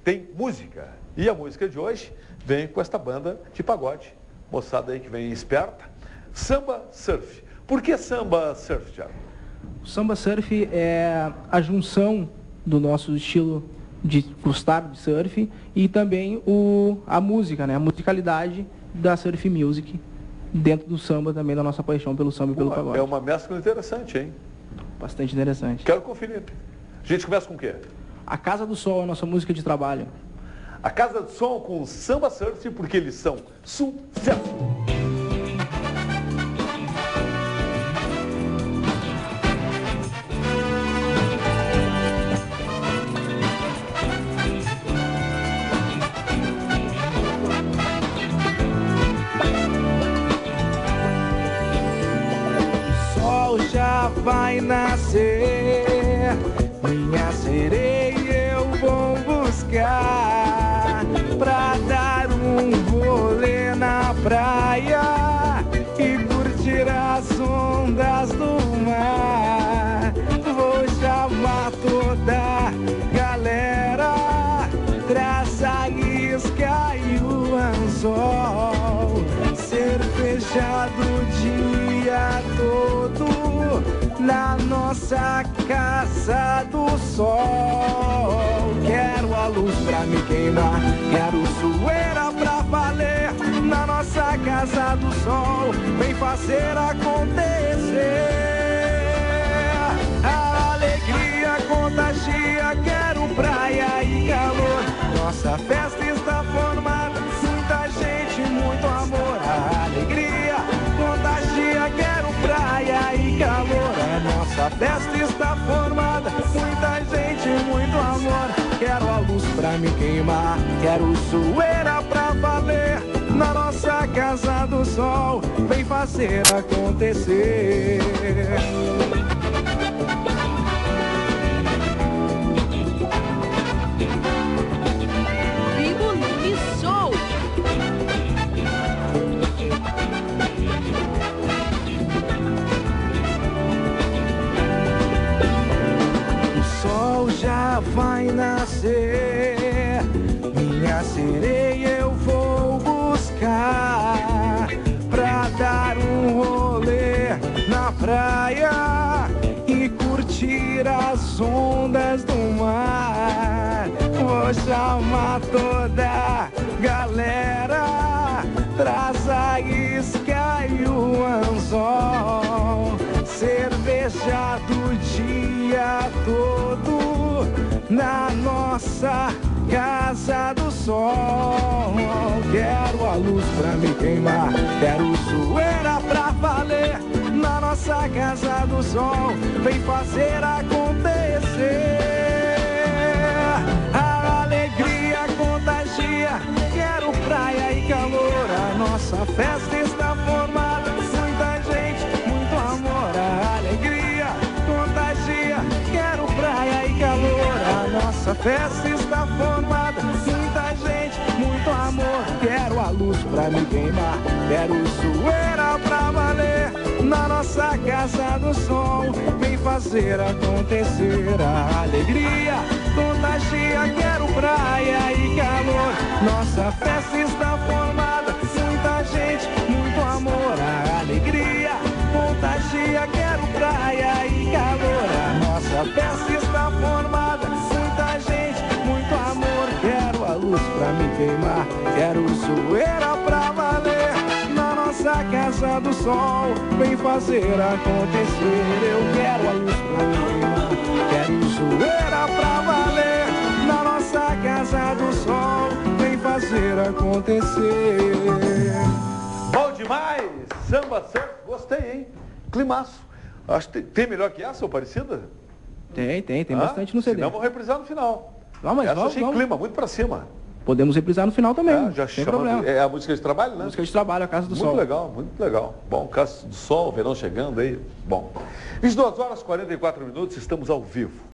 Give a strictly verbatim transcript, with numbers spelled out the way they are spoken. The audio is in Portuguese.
tem música. E a música de hoje vem com esta banda de pagode, moçada aí que vem esperta, Samba Surf. Por que Samba Surf, Thiago? O Samba Surf é a junção do nosso estilo de gostar de surf e também o, a música, né? A musicalidade da surf music dentro do samba também, da nossa paixão pelo samba e pelo pagode. É uma mescla interessante, hein? Bastante interessante. Quero conferir. A gente começa com o quê? A Casa do Sol é a nossa música de trabalho. A Casa do Sol com Samba Surf, porque eles são sucesso. Já vai nascer, minha sereia eu vou buscar pra dar um rolê na praia e curtir as ondas do mar. Vou chamar toda a galera, traz a isca e o anzol, cervejado o dia todo na nossa Casa do Sol. Quero a luz pra me queimar, quero sueira pra valer na nossa Casa do Sol. Vem fazer acontecer. A alegria contagia, quero praia e calor. Nossa festa está formada, muita gente, muito amor. A alegria contagia, quero praia e calor. A nossa festa está formada, muita gente, muito amor. Quero a luz pra me queimar, quero zoeira pra valer na nossa Casa do Sol. Vem fazer acontecer. Vivo Nome Show. Já vai nascer, minha sereia eu vou buscar pra dar um rolê na praia e curtir as ondas do mar. Vou chamar toda a galera, traz a isca e o anzol, cervejado o dia todo na nossa Casa do Sol. Quero a luz pra me queimar, quero zoeira pra valer na nossa Casa do Sol. Vem fazer acontecer. A alegria contagia, quero praia e calor. A nossa festa está formada, muita gente, muito amor. A alegria contagia, quero praia e calor. A nossa festa está formada, muita gente, muito amor. Quero a luz pra me queimar, quero zoeira pra valer na nossa Casa do Sol. Vem fazer acontecer. A alegria contagia, quero praia e calor. Nossa festa está formada, muita gente, muito amor. A alegria contagia, quero praia e calor. A nossa festa está formada, muita gente, muito amor. Quero a luz pra me queimar, quero zoeira pra valer na nossa Casa do Sol. Vem fazer acontecer. Eu quero a luz pra me queimar, quero zoeira pra valer na nossa Casa do Sol. Vem fazer acontecer. Bom demais! Samba Surf, gostei, hein? Climaço. Acho que tem, tem melhor que essa ou parecida? Tem, tem, tem ah, bastante no C D. Senão vou reprisar no final. Vamos, mas essa vamos, achei vamos. clima, muito pra cima. Podemos reprisar no final também, É, já sem chama, problema. é a música de trabalho, né? Música de trabalho, a Casa do muito Sol. Muito legal, muito legal. Bom, Casa do Sol, verão chegando aí. Bom, vinte e duas horas e quarenta e quatro minutos, estamos ao vivo.